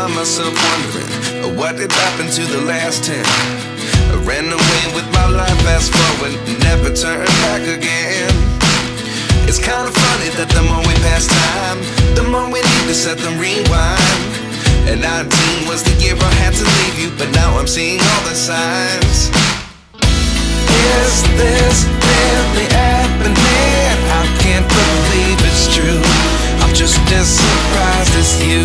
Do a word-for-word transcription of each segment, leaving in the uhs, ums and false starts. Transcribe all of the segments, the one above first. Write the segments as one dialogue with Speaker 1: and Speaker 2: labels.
Speaker 1: find myself wondering what did happen to the last ten. I ran away with my life, fast forward, never turn back again. It's kind of funny that the more we pass time, the more we need to set them rewind. And nineteen was the year I had to leave you, but now I'm seeing all the signs. Is this really happening? I can't believe it's true. I'm just as surprised as you.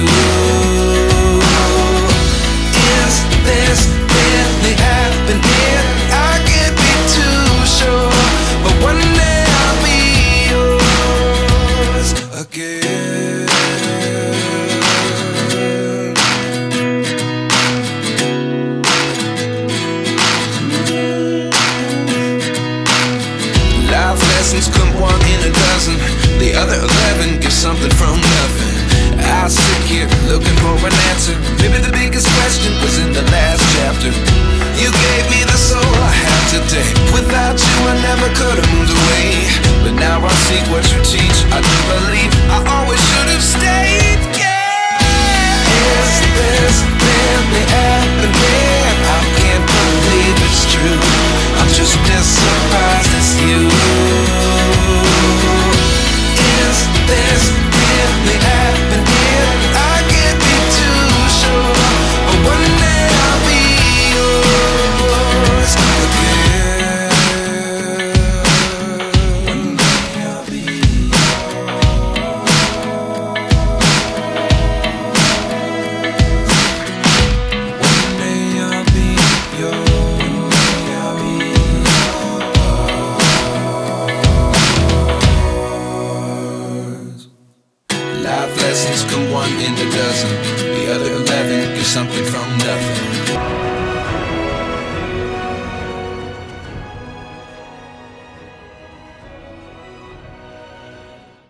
Speaker 1: Is this really happening? I can't be too sure, but one day I'll be yours again. Life lessons come one in a dozen. The other eleven get something from nothing. I sit here looking for an answer. Maybe the biggest question was in the last chapter. You gave me the soul I have today. Without you I never could have moved away. But now I see what you teach. I do believe I always should have stayed. Yeah. Is this really happening? I can't believe it's true. I'm just as surprised as you. Is this really happening? I can't be too sure, but one day I'll be yours again. One day I'll be yours. One day I'll be yours. I'll be yours. Life lessons come one in a dozen. The other eleven get something